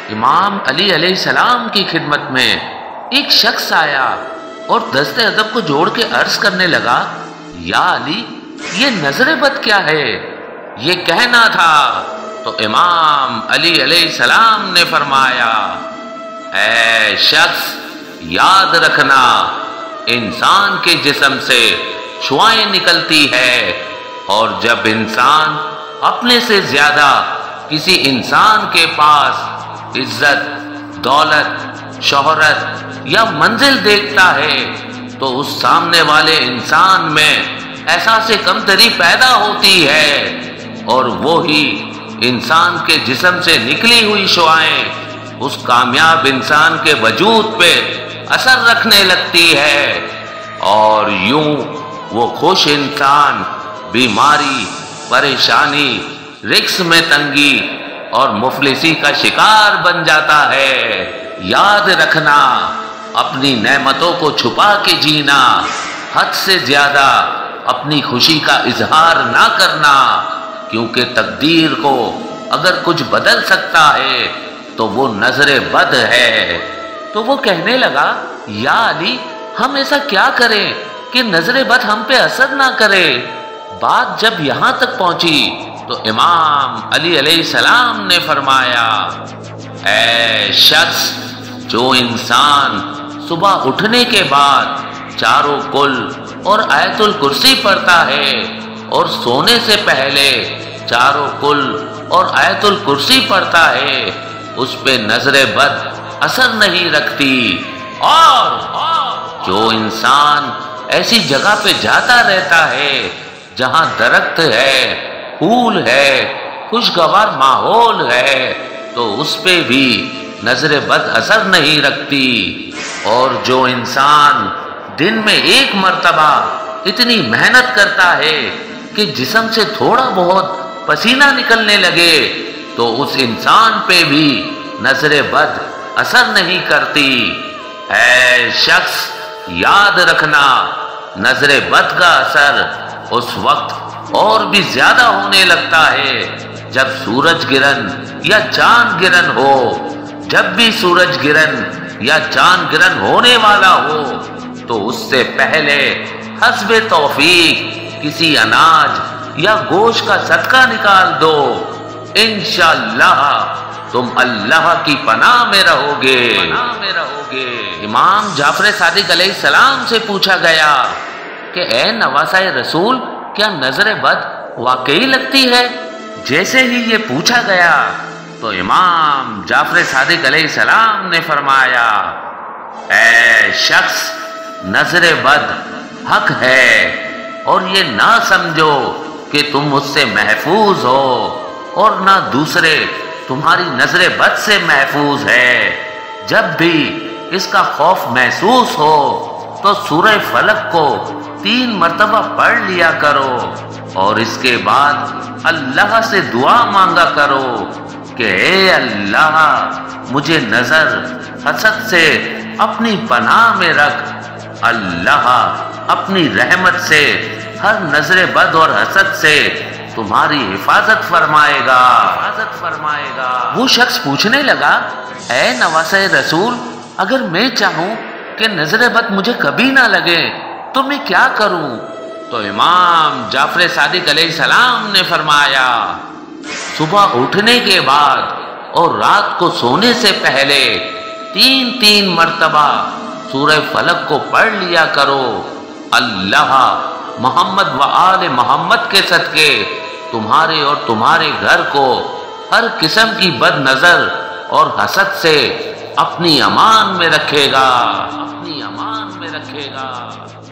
امام علی علیہ السلام کی خدمت میں ایک شخص آیا اور دست ادب کو جوڑ کے عرض کرنے لگا، یا علی، یہ نظر بد کیا ہے؟ یہ کہنا تھا تو امام علی علیہ السلام نے فرمایا، اے شخص، یاد رکھنا، انسان کے جسم سے شعاعیں نکلتی ہے، اور جب انسان اپنے سے زیادہ کسی انسان کے پاس عزت، دولت، شہرت یا منزل دیکھتا ہے تو اس سامنے والے انسان میں احساس کمتری پیدا ہوتی ہے، اور وہی انسان کے جسم سے نکلی ہوئی شعاعیں اس کامیاب انسان کے وجود پہ اثر رکھنے لگتی ہے، اور یوں وہ خوش انسان بیماری، پریشانی، رزق میں تنگی اور مفلسی کا شکار بن جاتا ہے۔ یاد رکھنا، اپنی نعمتوں کو چھپا کے جینا، حد سے زیادہ اپنی خوشی کا اظہار نہ کرنا، کیونکہ تقدیر کو اگر کچھ بدل سکتا ہے تو وہ نظر بد ہے۔ تو وہ کہنے لگا، یا علی، ہم ایسا کیا کریں کہ نظر بد ہم پہ اثر نہ کرے؟ بات جب یہاں تک پہنچی تو امام علی علیہ السلام نے فرمایا، اے شخص، جو انسان صبح اٹھنے کے بعد چاروں کل اور آیت الکرسی پڑھتا ہے اور سونے سے پہلے چاروں کل اور آیت الکرسی پڑھتا ہے، اس پہ نظر بد اثر نہیں رکھتی۔ اور جو انسان ایسی جگہ پہ جاتا رہتا ہے جہاں درخت ہے، پھول ہے، خوشگوار ماحول ہے، تو اس پہ بھی نظر بد اثر نہیں رکھتی۔ اور جو انسان دن میں ایک مرتبہ اتنی محنت کرتا ہے کہ جسم سے تھوڑا بہت پسینہ نکلنے لگے تو اس انسان پہ بھی نظر بد اثر نہیں کرتی۔ اے شخص، یاد رکھنا، نظر بد کا اثر اس وقت اور بھی زیادہ ہونے لگتا ہے جب سورج گرہن یا چاند گرہن ہو۔ جب بھی سورج گرہن یا چاند گرہن ہونے والا ہو تو اس سے پہلے حسب توفیق کسی اناج یا گوشت کا صدقہ نکال دو، انشاءاللہ تم اللہ کی پناہ میں رہو گے۔ امام جعفر صادق علیہ السلام سے پوچھا گیا کہ اے نواسۂ رسول، کیا نظر بد واقعی لگتی ہے؟ جیسے ہی یہ پوچھا گیا تو امام جعفر صادق علیہ السلام نے فرمایا، اے شخص، نظر بد حق ہے، اور یہ نہ سمجھو کہ تم اس سے محفوظ ہو، اور نہ دوسرے تمہاری نظر بد سے محفوظ ہے۔ جب بھی اس کا خوف محسوس ہو تو سورہ فلق کو 3 مرتبہ پڑھ لیا کرو، اور اس کے بعد اللہ سے دعا مانگا کرو کہ اے اللہ، مجھے نظر حسد سے اپنی پناہ میں رکھ۔ اللہ اپنی رحمت سے ہر نظر بد اور حسد سے تمہاری حفاظت فرمائے گا۔ وہ شخص پوچھنے لگا، اے نواسۂ رسول، اگر میں چاہوں کہ نظر بد مجھے کبھی نہ لگے تو میں کیا کروں؟ تو امام جعفر صادق علیہ السلام نے فرمایا، صبح اٹھنے کے بعد اور رات کو سونے سے پہلے 3 مرتبہ سورہ فلق کو پڑھ لیا کرو۔ اللہ محمد و آل محمد کے صدقے تمہارے اور تمہارے گھر کو ہر قسم کی بد نظر اور حسد سے اپنی امان میں رکھے گا۔